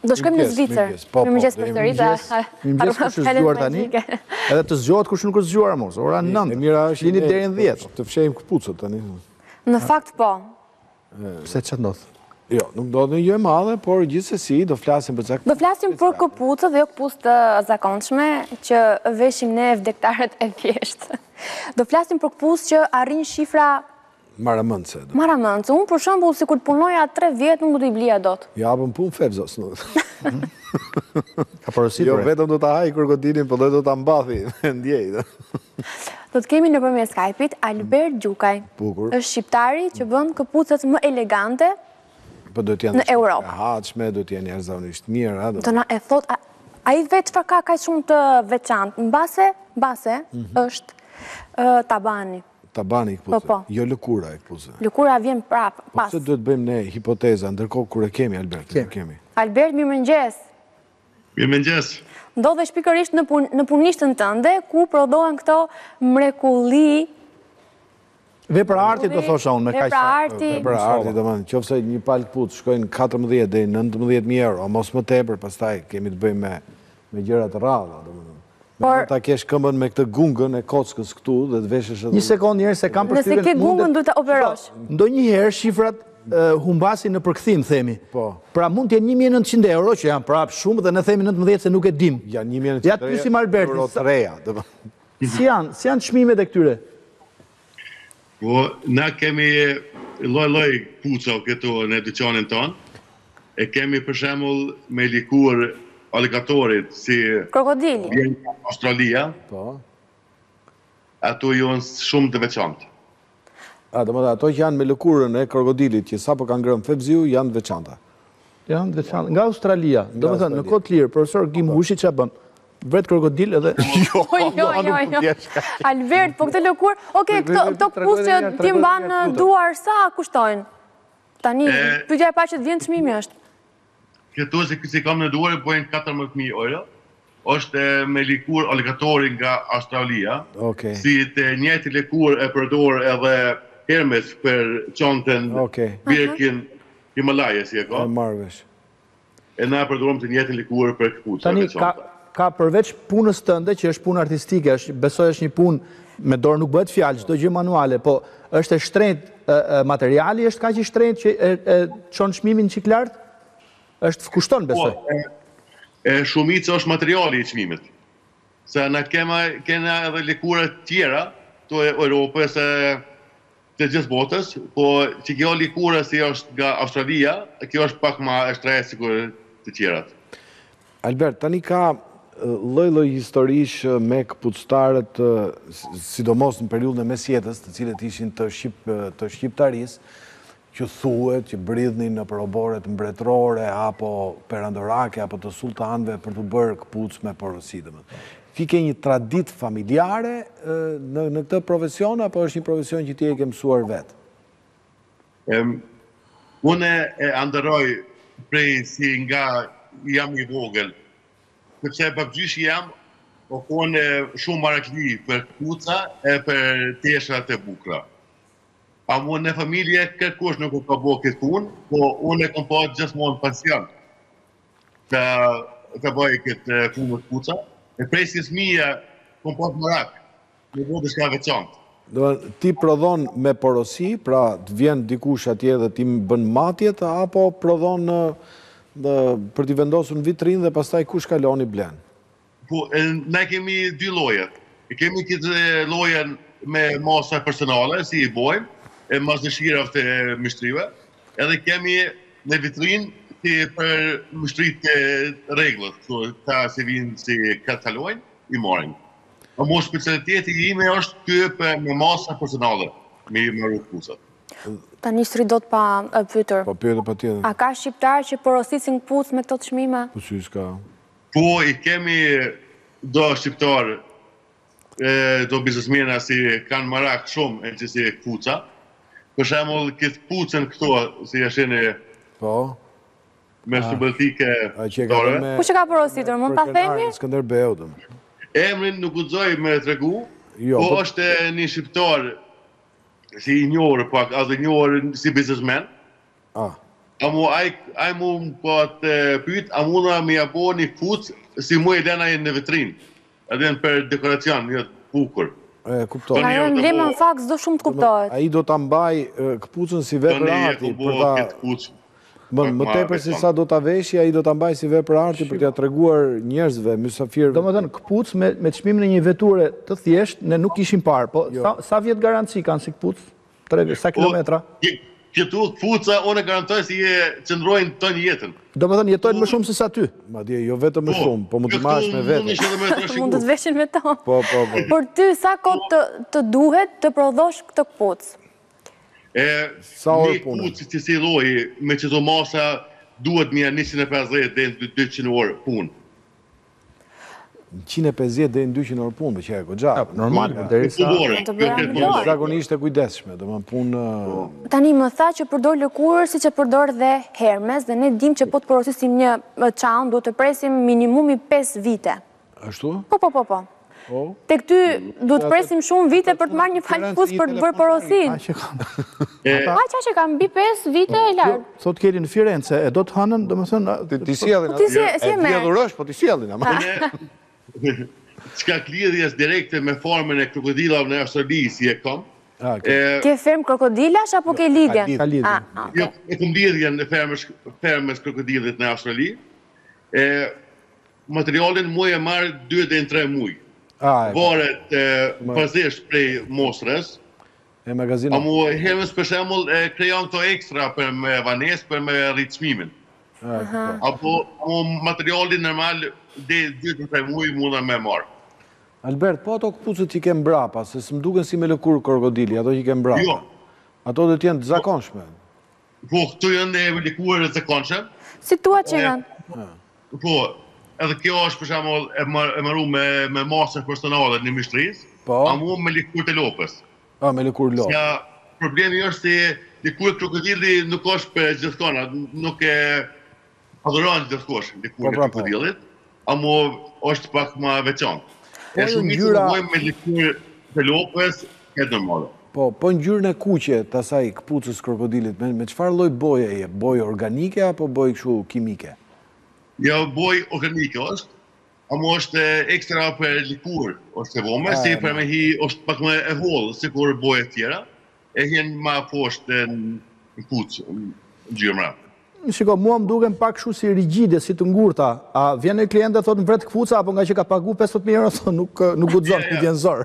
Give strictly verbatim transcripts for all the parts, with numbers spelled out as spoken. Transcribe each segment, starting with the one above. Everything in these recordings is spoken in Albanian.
Do shkojmë në Zvicër. Mirëmëngjes profesorita. Mirëmëngjes kush është zgjuar tani? Edhe të zgjohet kush nuk është zgjuar mos. Ora nëntë. Mira është jeni deri në dhjetë. Të fshejmë këpucët tani. Në fakt po. Pse ç'a ndodh? Jo, nuk do të një e madhe, por gjithsesi do flasim për çka. Do flasim për këpucët dhe jo këpucë të zakonshme që veshim ne vdektarët e thjeshtë. Do flasim për këpucë që arrin shifra maramëndse. Maramëndse. Unë për shembull sikur të punoja tre vjet nuk do t'i blija dot. Japëm punë Fevzos. Ka porositur. Jo vetëm do ta haj krokodilin, por do ta mbathi, ndjej. Do të kemi nëpërmjet Skype-it Albert Gjukaj. Bukur. Është shqiptari që bën këpucët më elegante në Europë. E hatshme, do të jenë jashtëzakonisht mirë, a do. Do na e thot ai vetë çfarë ka kaq shumë të veçantë. Mbase, mbase është tabani. Tabani i këpucës. Jo lëkura e këpucës. Lëkura vjen prapë pas. Po duhet bëjmë ne hipoteza, ndërkohë kur e kemi Albert, e kemi. Albert, mirëmëngjes. Mirëmëngjes. Ndodhesh pikërisht në pun në punishtën tënde ku prodhohen këto mrekulli. Vepra arti do thosha unë me kaq. Vepra arti. Vepra arti domethënë, nëse një palë këpucë shkojnë katërmbëdhjetë deri në nëntëmbëdhjetë mijë euro, mos më tepër, pastaj kemi të bëjmë me me gjëra të rralla, domethënë. Por ta kesh këmbën me këtë gungën e kockës këtu dhe të veshësh edhe. Një sekondë njerëz se kam përshtypjen. Nëse ke gungën duhet ta operosh. Ndonjëherë shifrat humbasin në përkthim themi. Po. Pra mund të jenë një mijë e nëntëqind euro që janë prapë shumë dhe ne themi nëntëmbëdhjetë se nuk e dim. Janë një mijë e nëntëqind euro. Ja të pyesim Albertin. Euro të reja, domethënë. Si janë? Si janë çmimet e këtyre? Po, na kemi lloj-lloj puco këtu në dyqanin ton. E kemi për shembull me likur aligatorit si krokodili. Vjen nga Australia. Po. Ato janë shumë të veçantë. A, domethënë ato që janë me lëkurën e krokodilit që sapo kanë ngrënë Fevziu janë të veçanta. Janë të veçanta. Nga Australia. Domethënë në kohë të lirë, profesor Gim Hushi ç'a bën? Vret krokodil edhe jo, jo, jo, jo. Albert, po këtë lëkurë, okay, këto këto këpucë që ti mban në duar sa kushtojnë? Tani, pyetja e parë që të vjen çmimi është. Këto që kam në duar bojnë katërmbëdhjetë mijë euro. Është me likur aligatori nga Australia. Okej. Si të njëjtë likur e përdor edhe Hermes për çantën Birkin Himalaja si e ka. E marr vesh. E na përdorim të njëjtën likur për këpucë. Tani ka ka përveç punës tënde që është punë artistike, është besoj është një punë me dorë nuk bëhet fjalë, çdo gjë manuale, po është e shtrenjtë materiali, është kaq i shtrenjtë që e çon çmimin çik lart? Është kushton besoj. E shumica është materiali i çmimit. Se na kema kena edhe lëkura të tjera të Europës e të gjithë botës, po që kjo lëkura si është nga Australia, kjo është pak më e shtrenjtë sikur të tjerat. Albert, tani ka lloj-lloj historish me këpucëtarët, sidomos në periudhën e mesjetës, të cilët ishin të shqip të shqiptarisë, që thuhet që bridhnin në oboret mbretërore apo perandorake apo të sultanëve për të bërë këpucë me porosi. Ti ke një traditë familjare në në këtë profesion apo është një profesion që ti e ke mësuar vetë? Um, unë e andëroj prej si nga jam i vogël, sepse babgjyshi jam o kone shumë marakli për këpuca e për teshrat e bukra. A mu në familje kërkush nuk u ka bo këtë punë, po unë e kom pa gjithmonë pasion të, të bëj këtë punë të këpuca. E prej si fëmija kom pa të marak, në bo të shka veçantë. Ti prodhon me porosi, pra të vjen dikush atje dhe ti bën matjet, apo prodhon në për t'i vendosur në vitrinë dhe pastaj kush kalon i blen? Po, ne kemi dy lloje. Kemi këtë llojen me masa personale, si i bojmë, e mas dëshirat e mishtrive, edhe kemi në vitrinë si për mishtrit të rregullët, ta si vinë si katalojnë, i marrin. A mo specialiteti ime është ky me masa personale, me i marrë këpucat. Tani sri do të pa pyetur. Po pyetur patjetër. A ka shqiptar që porosisin këpucë me këto çmime? Po si s'ka. Po i kemi do shqiptar, do biznesmena si kanë marak shumë e që si këpuca. Për shembull këtë këpucën këto si e shihni po me shturbëtike dore. Kush e ka porositur? Mund ta themi? Skënderbeu dom. Emrin nuk guxoj me tregu. Jo, po është një shqiptar si i njohur pak, edhe i njohur si biznesmen. Ah. Amu aj mu po të pyet, a muna me ja bo një kpucë si mu e lena në vitrinë. Edhe për dekoracion, një bukur. E, kuptoj. Ajo emblema në fakt s'do shumë të kuptohet. Ai do ta mbaj këpucën si vepër arti për ta. Bën, më tepër se sa do ta veshë, ai do ta mbaj si vepër arti për t'ia treguar njerëzve, mysafirëve. Domethënë këpucë me me çmimin e një veture të thjeshtë ne nuk kishim parë, po sa sa vjet garanci kanë si këpucë? tre sa kilometra? Këtu këpuca unë garantoj si e qëndrojnë tonë jetën. Domethënë jetojnë më shumë se sa ty. Madje jo vetëm më shumë, po mund të marrësh me vete. Mund të të veshin me to. Po, po, po. Por ty sa kohë të, të duhet të prodhosh këtë këpucë? E, Sa orë një pune? kpucë që si lloji me çdo masa duhet mia njëqind e pesëdhjetë deri në dyqind orë punë. njëqind e pesëdhjetë deri në dyqind orë punë, që e goxha. Normal, derisa Zakonisht e kujdesshme, domethënë punë. Tani më tha që përdor lëkurë siç e përdor dhe Hermes dhe ne dim që po të porosisim një çantë duhet të presim minimumi pesë vite. Ashtu? Po, po, po, po. Po. Tek ty duhet të presim shumë vite për të marrë një fal kpucë për të bërë porosin. që kanë. A që që kam mbi pesë vite e larg. Thot keni në Firenze, e do të hanën, domethënë Ti sjellin. Ti si si e merr? Vjedhurosh, po ti sjellin ama. Çka lidhjes direkte me formën e krokodillave në Australi si e kam. Ke ferm krokodilash apo ke lidhje? Ka lidhje. Ah, Jo, e kam lidhjen në fermës fermës krokodillit në Australi. E materialin muaj e marr dy deri në tre muaj. Ah, Varet bazesh prej mostrës. e magazinë. Amu Hermes për shembull e krijon këto ekstra për me vanesë për me rrit çmimin. Apo amu materialin normal deri dy deri në tre muaj mund me marr. Albert, po ato këpucët që kem brapa, se s'm duken si me lëkurë krokodili, ato që kem brapa. Jo. Ato do të jenë të zakonshme. Po këtu janë e likuar të zakonshme. Si tua që janë? Po, edhe kjo është për shembull e marru me me masën personale në mishtrisë, Po. amu me likur të lopës. Ah, me lëkurë lopë. Ja, problemi është se likur krokodilli nuk është për gjithkona, nuk e adhuron gjithkosh likur e krokodillit, amu është pak më veçantë. E shumica bëjmë me likur të lopës, e normale. Po, po ngjyrën e kuqe të asaj këpucës krokodilit, me, me çfarë lloj boje je? Bojë organike apo bojë kështu kimike? Jo, bojë organike është, amu është ekstra për likur, është e vome, si për me hi është pak më e hollë, si kur bojë tjera, e hjen ma poshtë në kucë, në gjyrëmra. Shiko, mua më duken pak kështu si rigjide, si të ngurta. A vjen një klient dhe thotë në vret këpuca, apo nga që ka pagu pesëdhjetë mijë euro, thotë nuk, nuk guxon, ku vjen zor.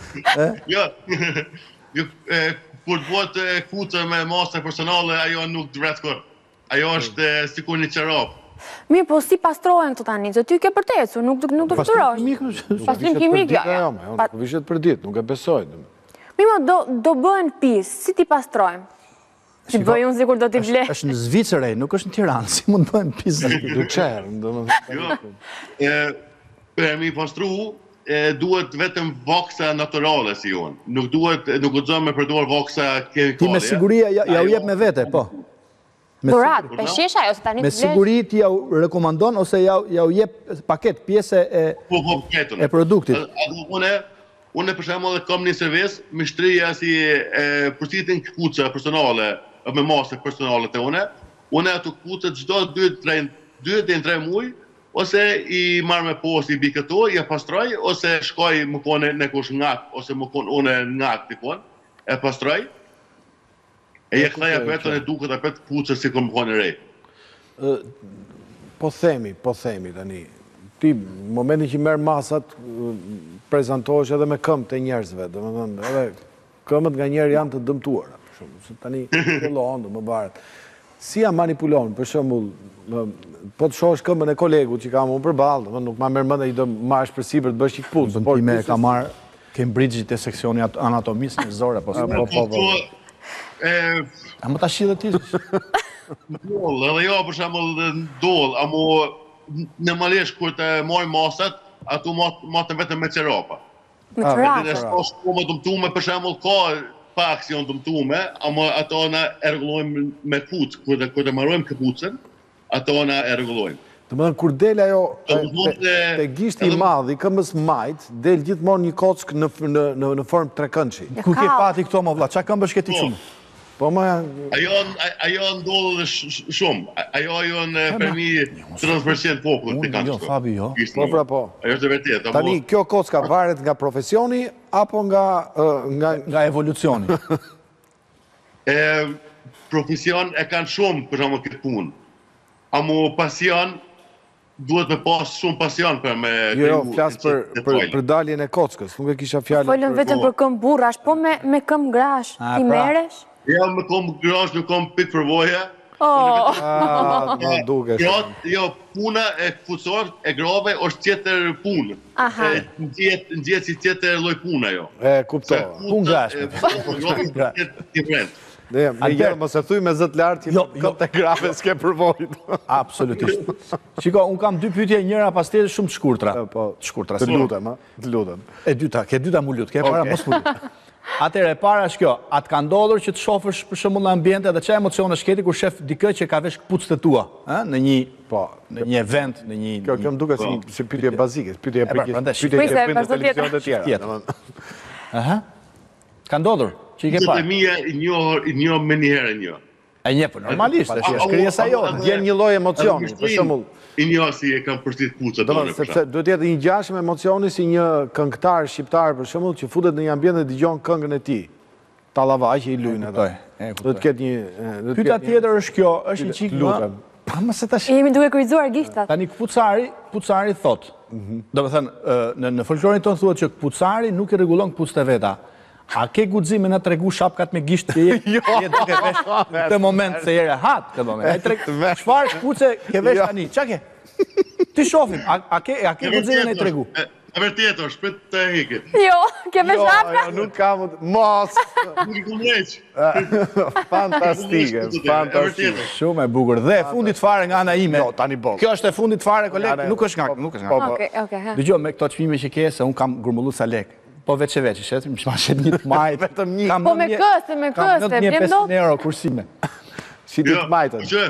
Jo, jo, kur të bëhet këpuca me masa personale, ajo nuk të vret kur. Ajo është sikur një çarap. Mirë, po si pastrohen këto tani? Se ty ke për tecur, nuk nuk do fturosh. Pastrim kimik, jo. Jo, nuk vishet për ditë, nuk e besoj. Mirë, do do bëhen pis, si ti pastrojmë? Si bëj unë sikur do t'i ble. Është në Zvicër, nuk është në Tiranë, si mund të bëjmë pizza. Duçer, domethënë. Jo. Për mi pastru, duhet vetëm voksa naturale si unë. Nuk duhet, nuk guxon me përdor voksa kemikale. Ti me siguri ja u jep me vete, po. Durat, peshesha ose tani me siguri ti ja u rekomandon ose ja ja u jep paket pjesë e po po paketën e produktit. Unë unë për shembull kam një servis, mishtria si e përshtitin këpuca personale me masë personale të une, unë ato këpuca çdo dy deri në tre muaj ose i marr me postë i bi këto, ja pastroj ose shkoj më kone në kush ngak ose më kon unë ngak tikon, e pastroj. E ja kthej apetën e duket apet këpuca si kur më kone re. Po themi, po themi tani. Ti në momentin që merr masat prezantohesh edhe me këmbë të njerëzve, domethënë edhe këmbët nganjëherë janë të dëmtuara. Tani fillon do më varet. Si ja manipulon, për shembull, po të shohësh këmbën e kolegut që kam unë përballë, domethënë nuk ma merr mend ai do marrësh përsi për të bërë një kpucë. Po ti me ka marr Cambridge te seksioni anatomisë në Zore apo po po po. E a më tash edhe ti? Doll, edhe jo për shembull doll, amu normalisht kur të marrim masat, ato matën vetëm me çerapa. Me çerapa. Edhe s'ka shumë dëmtume, për shembull ka pak si janë dëmtume, ama ato na e rregullojmë me kpucë, kur të kur të marrojmë këpucën, ato na e rregullojmë. Domethënë kur del ajo te gishti i madh i këmbës majt, del gjithmonë një kockë në në në formë trekëndshi. Ku ke pati këto më vlla? Çka këmbësh ke ti shumë? Po ma... Ajo ndodhë shumë. Ajo ajo në përmi tridhjetë përqind popull të kanë Jo, Fabi, jo. Po pra po. Ajo është e vërtetë. Tani, kjo kocka varet nga profesioni apo nga... Nga evolucioni? Profesion e kanë shumë për shumë këtë punë. Amo pasion, duhet me pas shumë pasion për me... Jo, jo, flasë për daljen e kockës, nuk e kisha fjallë... Folën vetëm për këm burrash, po me këm grash, ti meresh? Jo, me këm grash, nuk kom pikë përvoja. Ah, në duke shumë. Jo, puna e këpucor e grove është tjetër punë. Në gjithë si tjetër loj puna, jo. E, kupto. Pun grash. Me jërë, mos e thuj me zët lartë, që këm të grave s'ke përvojt. Absolutisht. Shiko, unë kam dy pyetje, njëra pas tjetër shumë të shkurtra. Të shkurtra. Të lutem, a? Të lutem. E dyta, ke dyta mu lutë, ke para mos mu lutë. Atëre, para është kjo, atë ka ndodhur që të shofësh për shembull në ambiente dhe çfarë emocione shketi kur shef dikë që ka vesh kpucët e tua, ë, në një, po, në një event, në një... Kjo kjo më duket si pyetje bazike, pyetje e prandaj, pyetje e prind televizion të tjera. Aha. Ka ndodhur, që i ke parë. Këtë mija i njohë me njëherë një. E një, për normalisht, është shkrijesa jote. Djen një lloj emocioni, për shembull. I njohë si e kam përshtit kpucët tonë. Sepse duhet jetë një ngjashëm emocioni si një këngëtar shqiptar, për shembull, që futet në një ambient dhe dëgjon këngën e tij. Tallava që i luajnë atë. Do të ketë një... Pyetja tjetër është kjo, është një çik lutem. Pa më se tash. Jemi duke kryqëzuar gishtat. Tani kpucari, kpucari thot. Domethënë, në në folklorin ton thuhet që kpucari nuk i rregullon kpucët e veta. A ke guxime na tregu shapkat me gisht që je duke vesh në këtë moment se jere hat këtë moment. Çfarë kpuce ke vesh tani? Çka ke? Ti shohim, a ke a ke guxime na tregu? E vërtetë është, prit të heke. Jo, ke vesh shapka? Jo, nuk kam mos. Nuk i kumleq. Fantastike, fantastike. Shumë e bukur. Dhe fundit fare nga ana ime. Jo, tani boll. Kjo është e fundit fare, koleg, nuk është nga, nuk është nga. Okej, okej. Dëgjoj me këto çmime që ke se un kam grumullu sa lek. Po veç e veç, shet, më shet një të majtë. Vetëm një. Po me këste, me këste, Kam nëntëmijë e pesëqind euro kursime. Si ti të majtën. Që,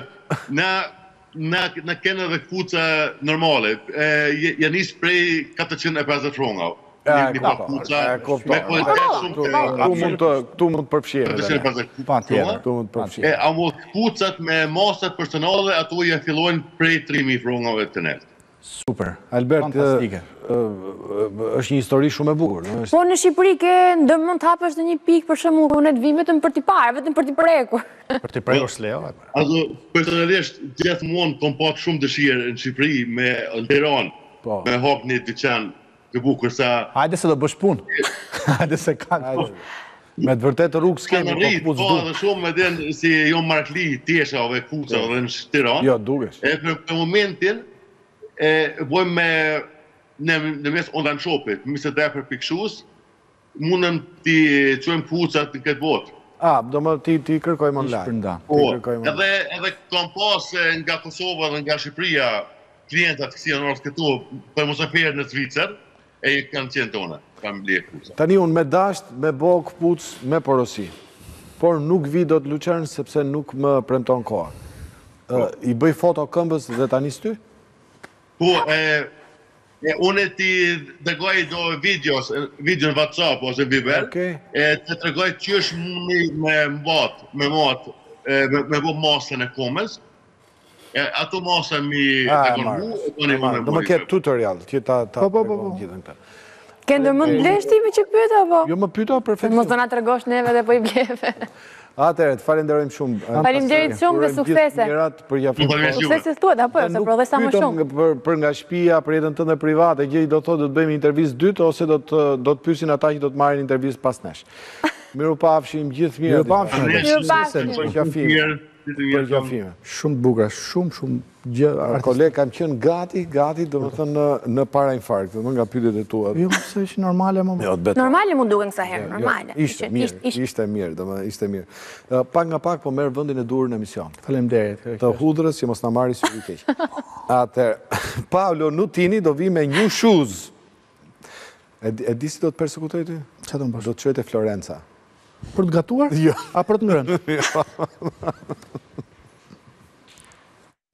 na kene dhe kpuca normale, janë isë prej katërqind e pesëdhjetë fronga. Një pa kpuca, me kvalitet shumë të... Tu mund të përfshirë. katërqind e pesëdhjetë Pa tjetër. Tu mund të përfshirë. A mu kpucat me masat personale, ato ja fillojnë prej tri mijë frongave të net. Super. Albert, është një histori shumë e bukur. Po në Shqipëri ke ndërmend të hapësh në një pikë për shembull ku ne të vim vetëm për t'i parë, vetëm për t'i prekur. Për t'i prekur s'leo. Ato personalisht gjithmonë kam pasur shumë dëshirë në Shqipëri me në Tiranë, me hap një dyqan të bukur sa. Hajde se do bësh punë. Hajde se kanë. Me të vërtetë rrugë s'kemi, po kpucë du. Dhe shumë edhe si jo Markli, Tieshave, kpucave në Tiranë. Jo, dukesh. E për momentin e bojmë me në mes online shopit, mëse dhe për pikshus, mundëm t'i qojmë kpucat në këtë botë. A, do më ti kërkojmë online. Po, edhe kam pas nga Kosova dhe nga Shqipëria klientat kësi janë orës këtu për mosaferë në Zvicër, e kanë qenë tona, kam blie kpucat. Tani unë me dasht, me bo këpuc, me porosi. Por nuk vi do të luqernë sepse nuk më premton koha. I bëj foto këmbës dhe tani s'ty? Po, unë ti dërgoj do videos, video në WhatsApp ose Viber, e të tregoj që është mundi me mbat, me mat, me bo masën e komës, ato masën mi ekonmu, e të një më Do më ketë tutorial, që ta tregon gjithën këta. Ke ndërmend blesh ti me që pyeta, po? Jo më pyeta, perfekt. Mos do na tregosh neve dhe po i bleve. Atëherë, të falenderojmë shumë. Faleminderit shumë dhe suksese. Suksese thuat apo se prodhoj sa më shumë. Për nga shtëpia, për jetën tënde private, gjej do thotë do të bëjmë intervistë dytë ose do të do të pyesin ata që do të marrin intervistë pas nesh. Mirupafshim gjithë mirë. Mirupafshim. Mirupafshim. Për gjafime. Shumë bukur, shumë, shumë gjë. Kolegë, kam qenë gati, gati, do më thënë në para infarkt, dhe më nga pyetjet e tua. Jo, se është normale, më më. Normale mu duken kësa herë, normale. Ishte mirë, ishte mirë, dhe më ishte mirë. Pak nga pak, po merë vëndin e durë në emision. Faleminderit. Të hudrës, që mos në marri së i keq. Atër, Paolo Nutini do vi me New Shoes. E di si do të persekutoj ty? Që do më bashkë? Do të qëjtë e Florenca. Për të gatuar? Jo. A për të ngrënë?